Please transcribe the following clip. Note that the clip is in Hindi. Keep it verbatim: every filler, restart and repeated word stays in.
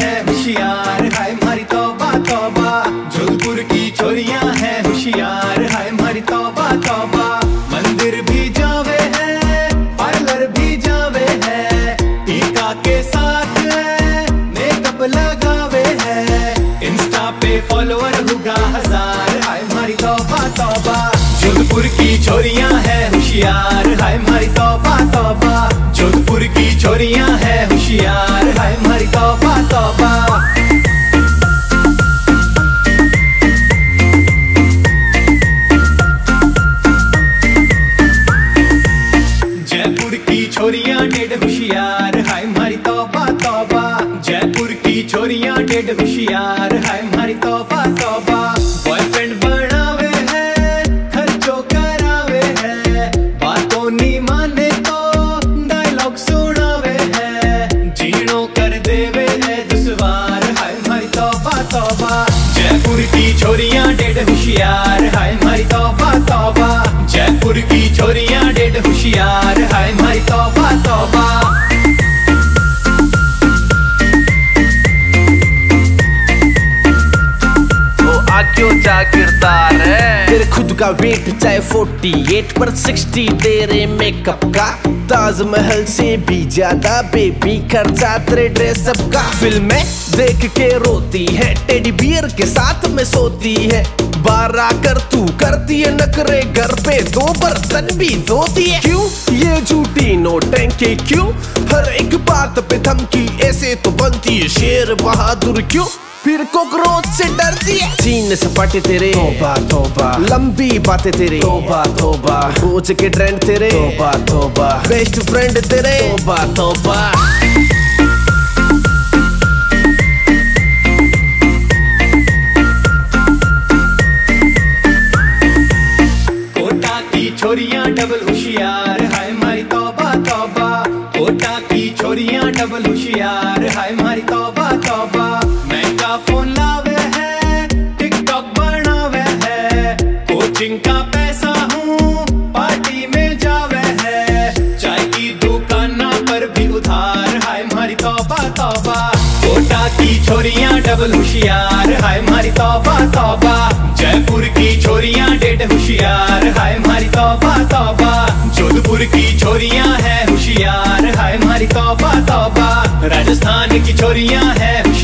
हैं होशियार, हाय मारी तौबा तौबा। जोधपुर की छोरियां हैं होशियार, हाय मारी तौबा तौबा। मंदिर भी जावे हैं, पार्लर भी जावे हैं, टीका के साथ मेकअप लगावे हैं। इंस्टा पे फॉलोअर होगा हजार, हाय मारी तौबा तौबा। जोधपुर की छोरियां हैं होशियार, हाय मारी तौबा तौबा। जोधपुर की छोरियां हैं होशियार, हाय मारी तौबा तौबा। जयपुर की छोरियां डेढ़ होशियार, हाय मारी तौबा तौबा। जयपुर की छोरियां डेढ़ होशियार, हाय मारी तौबा तौबा। बॉयफ्रेंड बनावे हैं, खर्चो करावे हैं, बातों नहीं माने तो डायलॉग सुनावे हैं, जीणो कर देवे है दुश्वार, हाय मारी तौबा तौबा। जयपुर की छोरियां डेढ़ होशियार, हाय मारी तौबा तौबा। जयपुर की छोरियां डेढ़ होशियार, हाय मारी तौबा तौबा। क्यों जागीरदार है तेरे खुद का वेट चाहे अड़तालीस पर साठ तेरे मेकअप का। ताजमहल से भी ज्यादा बेबी खर्चा तेरे ड्रेसअप का। फिल्में देख के रोती है, टेडी बियर के साथ में सोती है, बाहर आकर तू करती है नखरे, घर पे दो बर्तन भी धोती है। क्यों ये झूठी नौटंकी, क्यों हर एक बात पे धमकी, ऐसे तो बनती है शेर बहादुर क्यों, फिर कॉकरोच से डरती है। सीने सपाटे तेरे तौबा तौबा, लंबी बातें तेरे तौबा तौबा, रोज के ट्रेंड तेरे तौबा तौबा, बेस्ट फ्रेंड तेरे तौबा तौबा। कोटा की छोरियां डबल होशियार, हाय मारी तौबा तौबा। कोटा की छोरियां डबल होशियार, हाय मारी तौबा तौबा। महंगा फोन लावे है, टिकटॉक बनावे है, कोचिंग का पैसा हूँ पार्टी में जावे है, चाय की दुकाना पर भी उधार, हाय मारी तौबा तौबा। कोटा की छोरियां डबल होशियार, हाय मारी तौबा तौबा। जयपुर की छोरियां डेढ़ होशियार, हाय मारी तौबा तौबा। जोधपुर की छोरियां हैं होशियार, हाय मारी तौबा तौबा। राजस्थान की छोरियां हैं